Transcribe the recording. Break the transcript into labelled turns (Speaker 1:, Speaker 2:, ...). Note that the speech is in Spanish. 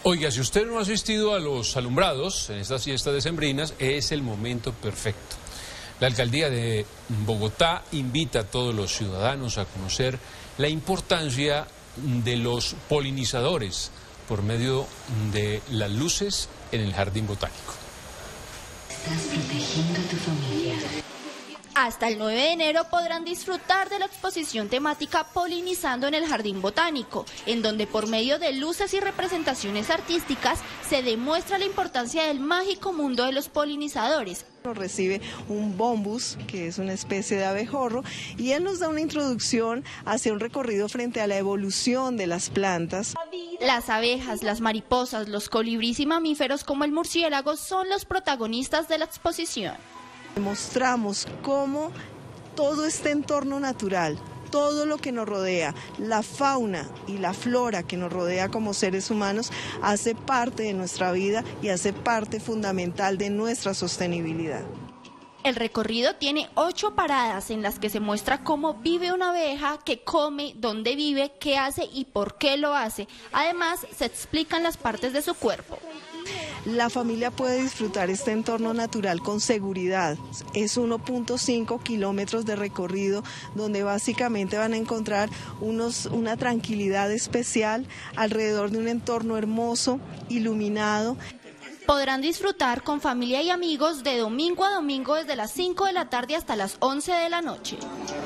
Speaker 1: Oiga, si usted no ha asistido a los alumbrados en estas fiestas decembrinas, es el momento perfecto. La alcaldía de Bogotá invita a todos los ciudadanos a conocer la importancia de los polinizadores por medio de las luces en el jardín botánico.
Speaker 2: Estás protegiendo a tu familia.
Speaker 3: Hasta el 9 de enero podrán disfrutar de la exposición temática Polinizando en el Jardín Botánico, en donde por medio de luces y representaciones artísticas se demuestra la importancia del mágico mundo de los polinizadores.
Speaker 4: Recibe un bombus, que es una especie de abejorro, y él nos da una introducción hacia un recorrido frente a la evolución de las plantas.
Speaker 3: Las abejas, las mariposas, los colibríes y mamíferos como el murciélago son los protagonistas de la exposición.
Speaker 4: Mostramos cómo todo este entorno natural, todo lo que nos rodea, la fauna y la flora que nos rodea como seres humanos, hace parte de nuestra vida y hace parte fundamental de nuestra sostenibilidad.
Speaker 3: El recorrido tiene 8 paradas en las que se muestra cómo vive una abeja, qué come, dónde vive, qué hace y por qué lo hace. Además, se explican las partes de su cuerpo.
Speaker 4: La familia puede disfrutar este entorno natural con seguridad. Es 1.5 kilómetros de recorrido donde básicamente van a encontrar una tranquilidad especial alrededor de un entorno hermoso, iluminado.
Speaker 3: Podrán disfrutar con familia y amigos de domingo a domingo desde las 5 de la tarde hasta las 11 de la noche.